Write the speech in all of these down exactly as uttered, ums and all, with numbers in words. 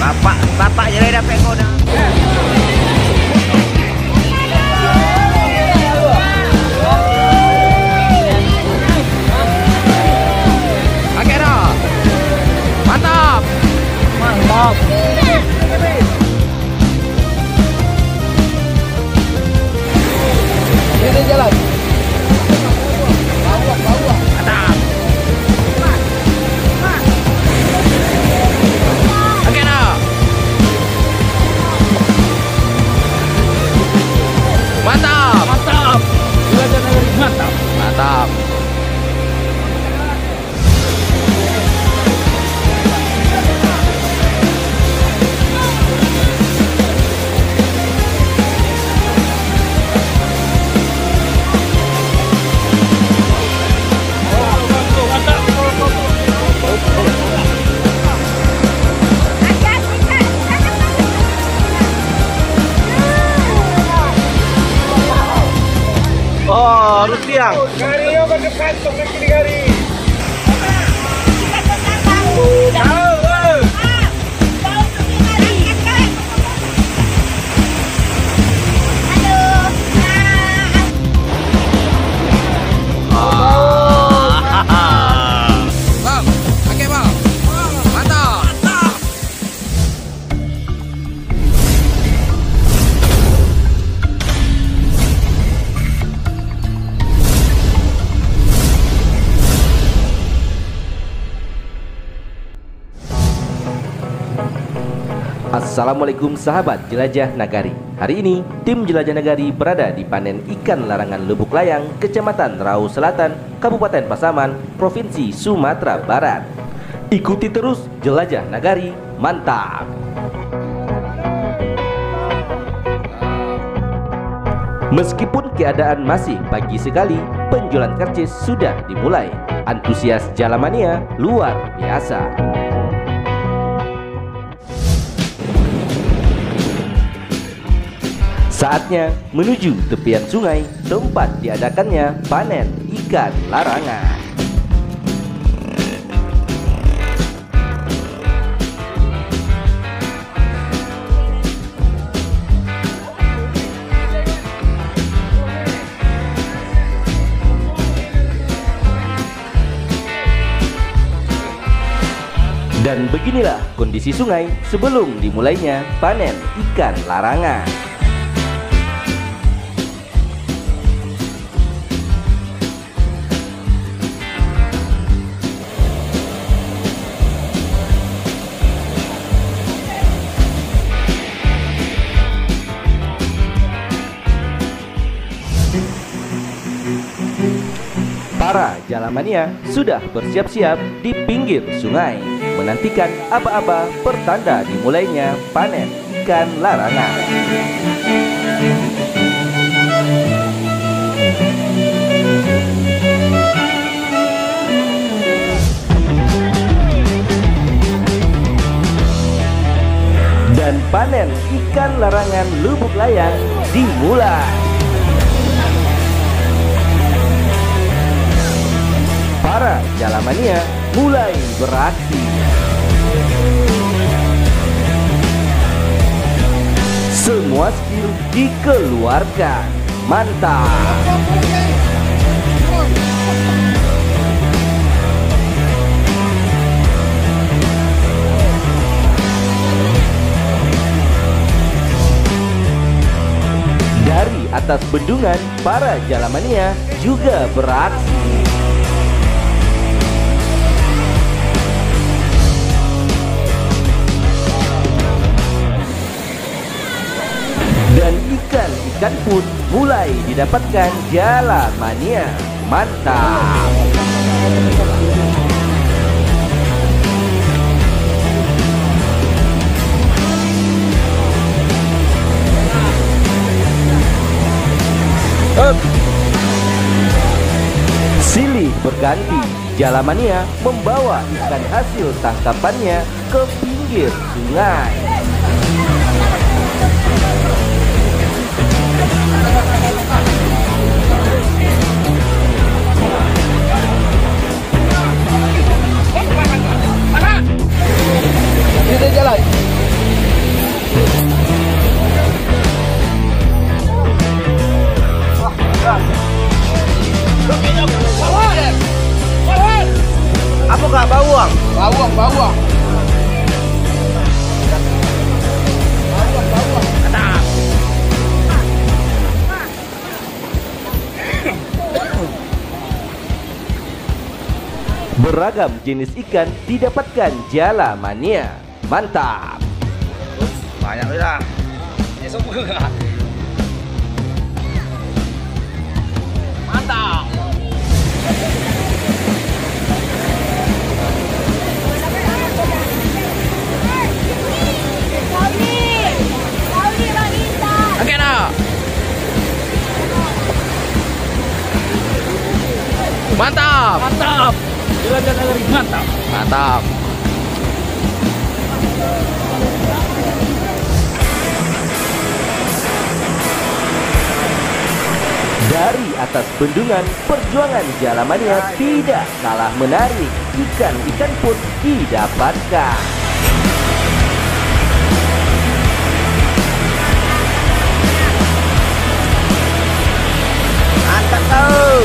Tapak, tapak je dah dapat kau dah. Okey dah. Mantap. Mantap. Ini jalan. Bawah, bawah. Mantap. Okey dah. Mantap. Mantap. Mantap. Mantap. Oh, harus siang. Gari yo berdepan tok kaki gari. Assalamualaikum sahabat Jelajah Nagari. Hari ini tim Jelajah Nagari berada di panen ikan larangan Lubuk Layang, Kecamatan Rau Selatan, Kabupaten Pasaman, Provinsi Sumatera Barat. Ikuti terus Jelajah Nagari, mantap. Meskipun keadaan masih pagi sekali, penjualan karcis sudah dimulai. Antusias Jalamania luar biasa. Saatnya menuju tepian sungai tempat diadakannya panen ikan larangan. Dan beginilah kondisi sungai sebelum dimulainya panen ikan larangan. Para Jalamania sudah bersiap-siap di pinggir sungai, menantikan aba-aba pertanda dimulainya panen ikan larangan. Dan panen ikan larangan Lubuk Layang dimulai. Para Jalamania mulai beraksi. Semua skill dikeluarkan. Mantap. Dari atas bendungan, para Jalamania juga beraksi. Dan ikan-ikan pun mulai didapatkan Jalamania. Mantap. Up. Silih berganti, Jalamania membawa ikan hasil tangkapannya ke pinggir sungai. Kita jalan. Beragam jenis ikan didapatkan Jala Mania. Mantap. Banyak dah. Ya semua. Mantap. Okey dah. Mantap. Mantap. Jelajah Nagari mantap. Mantap. Dari atas bendungan, perjuangan Jala Mania tidak kalah menarik. Ikan-ikan pun didapatkan. Mantap tau.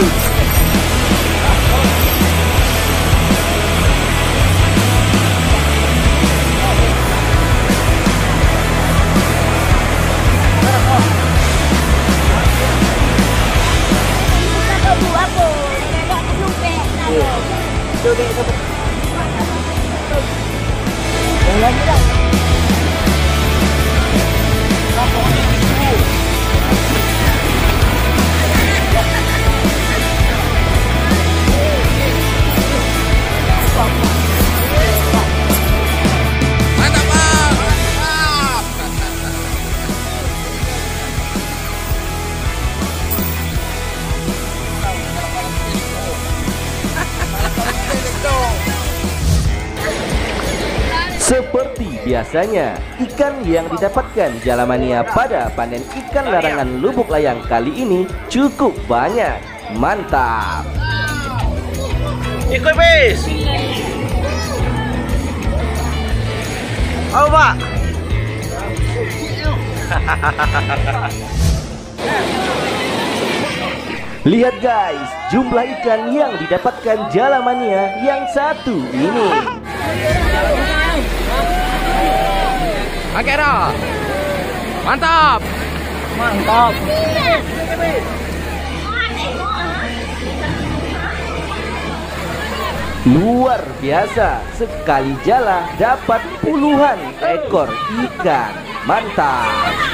Seperti biasanya, ikan yang didapatkan Jala Mania pada panen ikan larangan Lubuk Layang kali ini cukup banyak. Mantap. Ikut bis. Oh, Pak. Lihat guys, jumlah ikan yang didapatkan Jala Mania yang satu ini. Okey dah. Mantap. Mantap. Luar biasa, sekali jala dapat puluhan ekor ikan. Mantap.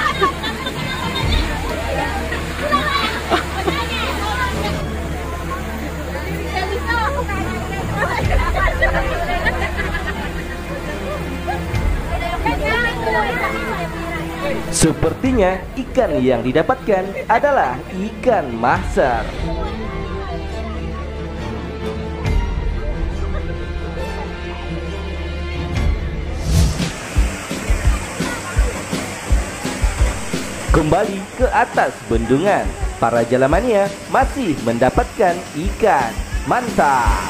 Sepertinya ikan yang didapatkan adalah ikan mahser. Kembali ke atas bendungan, para Jala Mania masih mendapatkan ikan. Mantap.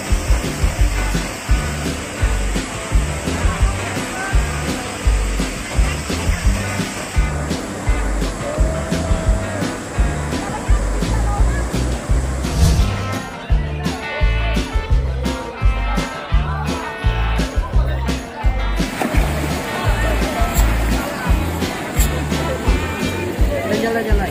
Jalan-jalan.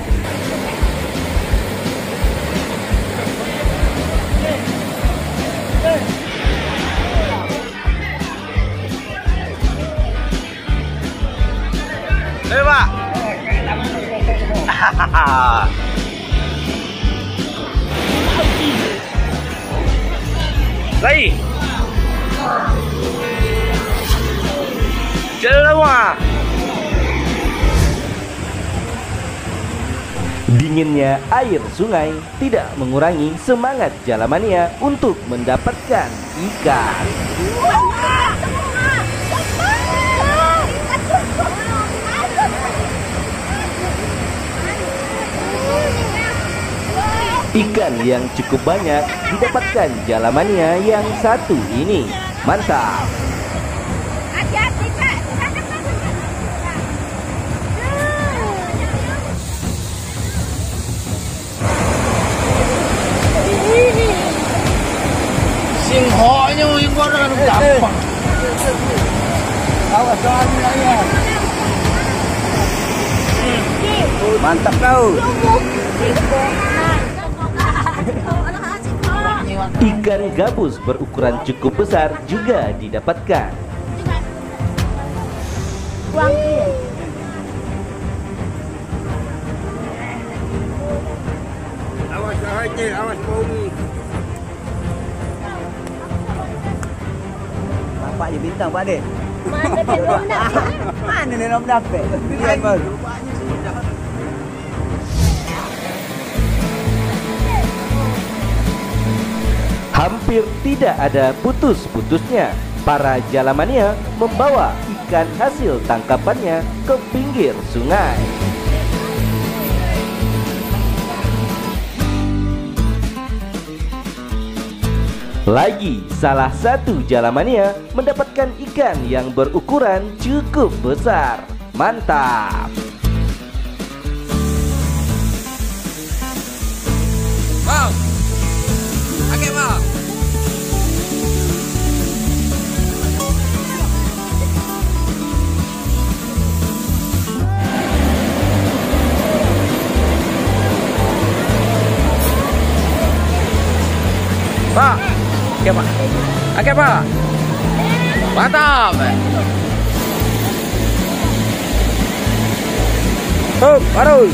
Eh, Pak. Lagi. Jalan lama. Dinginnya air sungai tidak mengurangi semangat Jala Mania untuk mendapatkan ikan. Ikan yang cukup banyak didapatkan Jala Mania yang satu ini. Mantap. Singhonya yang gua dengan gampang. Awas soalnya ya. Mantap kau. Ikan gabus berukuran cukup besar juga didapatkan. Awas aja, awas bumi. Bapak je bintang Pak Adik. Mana dia belum dapat? Mana dia nak dapat? Lihat baru. Hampir tidak ada putus-putusnya. Para jalamania membawa ikan hasil tangkapannya ke pinggir sungai. Lagi salah satu jalamania mendapatkan ikan yang berukuran cukup besar. Mantap! Bang, oke bang. Pak, oke pak, oke pak, mantap. Hup, baru.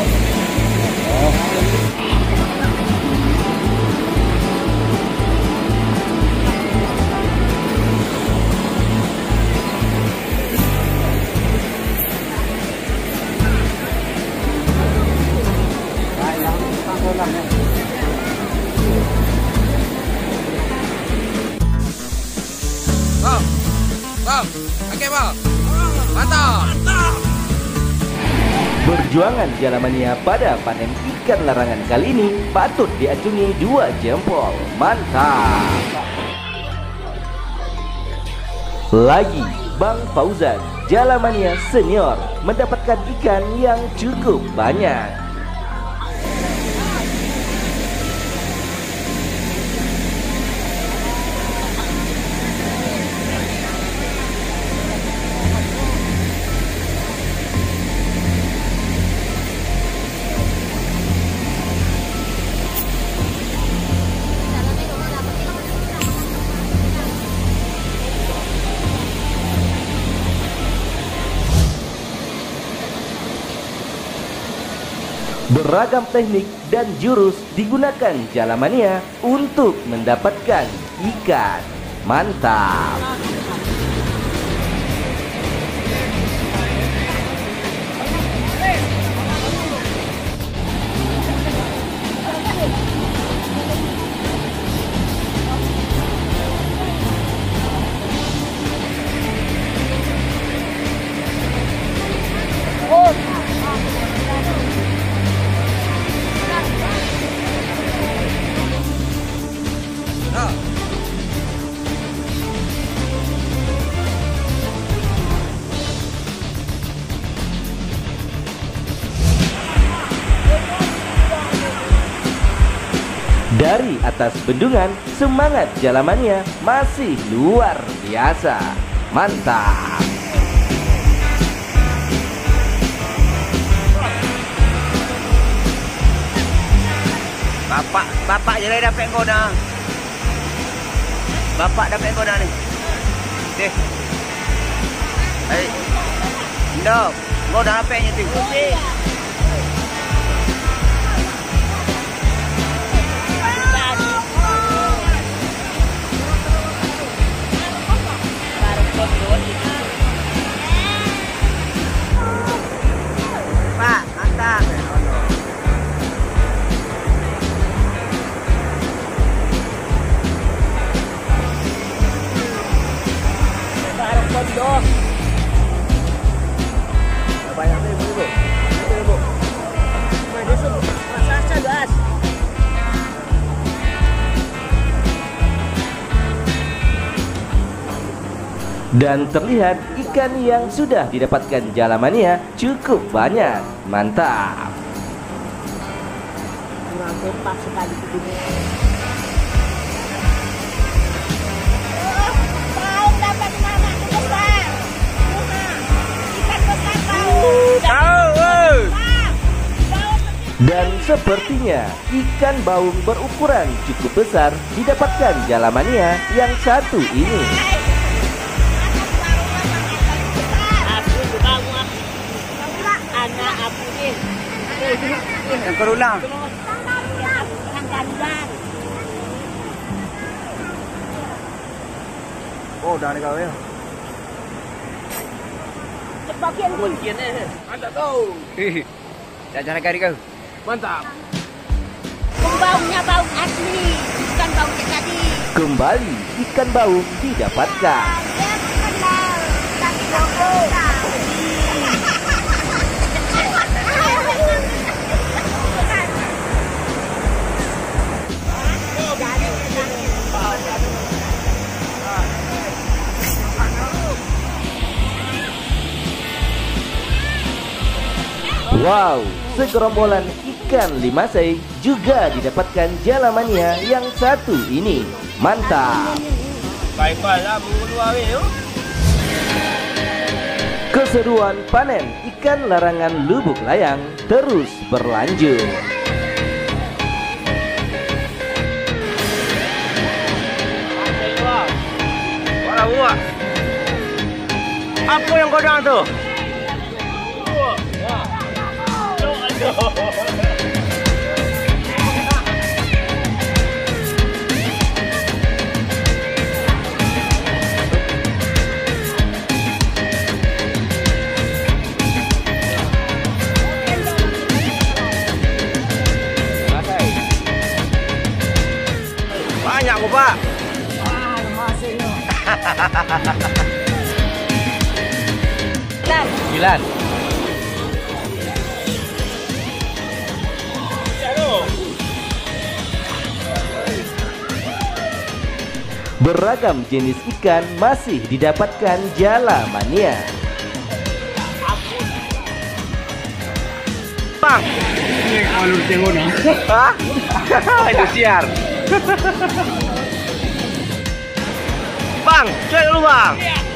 Bang, bang, oke bang, mantap. Perjuangan jalamania pada panen ikan larangan kali ini patut diacungi dua jempol. Mantap! Lagi Bang Fauzan, jalamania senior, mendapatkan ikan yang cukup banyak. Beragam teknik dan jurus digunakan jalamania untuk mendapatkan ikan. Mantap! Dari atas bendungan, semangat jalamania masih luar biasa. Mantap! Bapak, bapak je lah dapat kau dah. Bapak dapat kau dah ni. Okey. Hai. Ndok, kau dah dapatnya tu. Pak, mantap. Barang pondok. Banyak ni, Bu. Betul, Bu. Mana semua? Masa gas. Dan terlihat ikan yang sudah didapatkan jalamania cukup banyak. Mantap! Kurang tempat sekali begini. Tahu dapat mana besar? Ikan besar tahu. Tahu. Dan Sepertinya ikan baung berukuran cukup besar didapatkan Jalamania yang satu ini. Anak aku ni. Yang berulang. Yang kandang. Oh, dah ada kau ya. Sebagian pun. Mantap tu. Jajah negari kau. Mantap. Baunya bau asli, bukan bau yang tadi. Kembali ikan baung didapatkan. Dia bukan bau, tapi bau. Wow, segerombolan ikan limasei juga didapatkan Jalamania yang satu ini. Mantap. Baik-baiklah minggu hari tu. Keseruan panen ikan larangan Lubuk Layang terus berlanjut. Wala buat. Apa yang kau dengar tu? Banyak kok, Pak. Sembilan. Beragam jenis ikan masih didapatkan Jalamania. Bang. Ini kalau tengok dah. Hah? Itu siar. Bang, cuy dulu, Bang.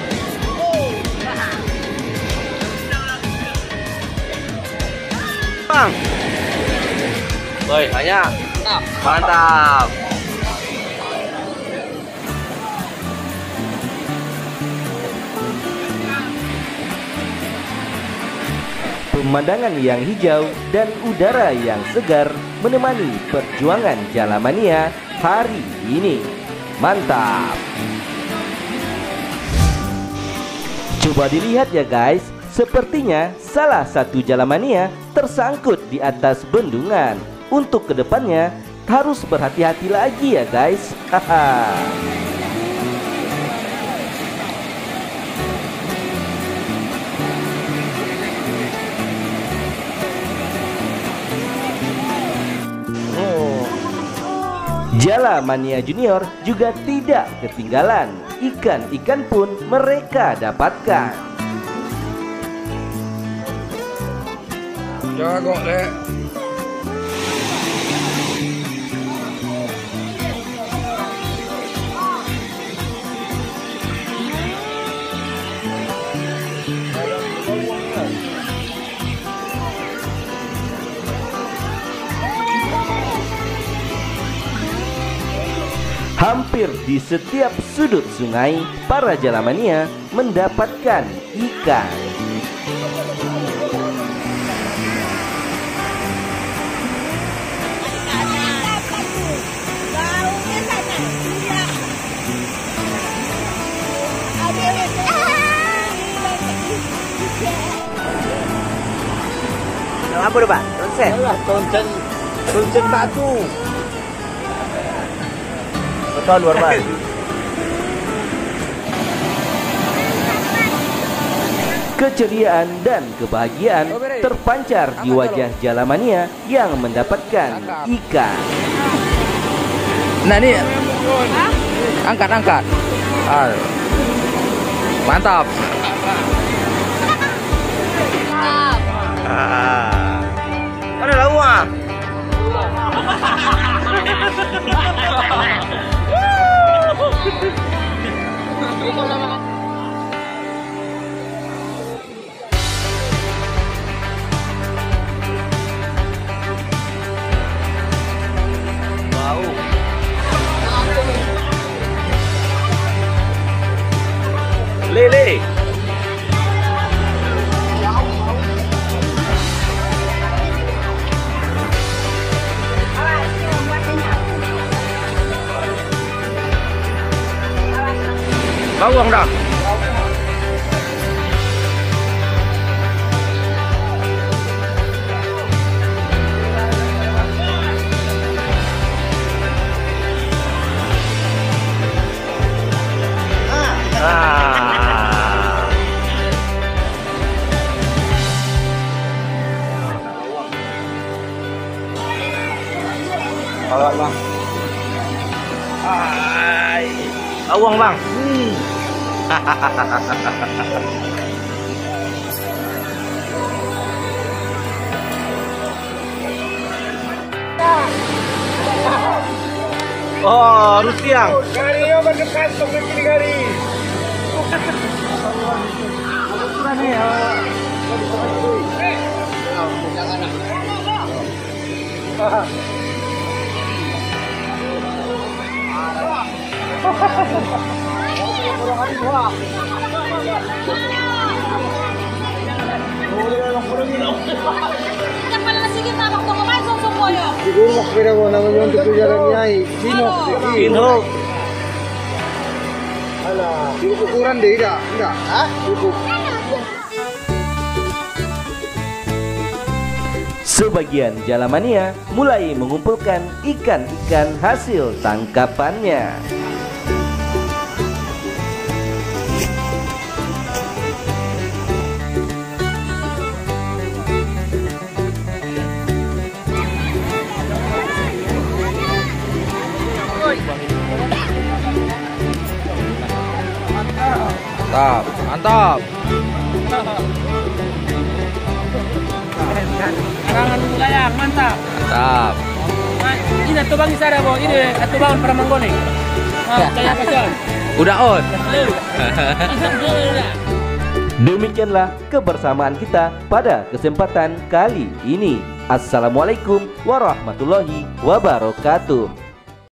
Bang. Woi, banyak. Mantap. Pemandangan yang hijau dan udara yang segar menemani perjuangan Jalamania hari ini. Mantap. Coba dilihat ya guys, sepertinya salah satu Jalamania tersangkut di atas bendungan. Untuk kedepannya harus berhati-hati lagi ya guys. Haha. Jalamania Junior juga tidak ketinggalan. Ikan-ikan pun mereka dapatkan. Jago le. Hampir di setiap sudut sungai, para Jalamania mendapatkan ikan. Apa tu, Pak? Konsen. Alah, konsen. Konsen batu. Betul luar Pak. Keceriaan dan kebahagiaan terpancar di wajah Jalamania yang mendapatkan ikan. Nah ni. Angkat, angkat. Ah. Mantap. Ah. Mana lauk ah? Bawang dah. Ah. Bawang bang. Ay. Bawang bang. Hmm. Oh, Rusiang. Gari yo berdekat sama kiri gari. Kenapa nasi kita waktu kemarin semuanya? Siguro makapira ko naman yung tuloy jalan niya eh. Sino? Sino? Alah, yung ukuran deh, tidak? Tidak? Hah? Sebagian jalamania mulai mengumpulkan ikan-ikan hasil tangkapannya. Mantap, mantap. Karangan layang, mantap. Mantap. Nah, ini atau bang Isara, bo. Ini atau bang Pramanggone. Ah, kayak apa sih? Udah on. Demikianlah kebersamaan kita pada kesempatan kali ini. Assalamualaikum warahmatullahi wabarakatuh.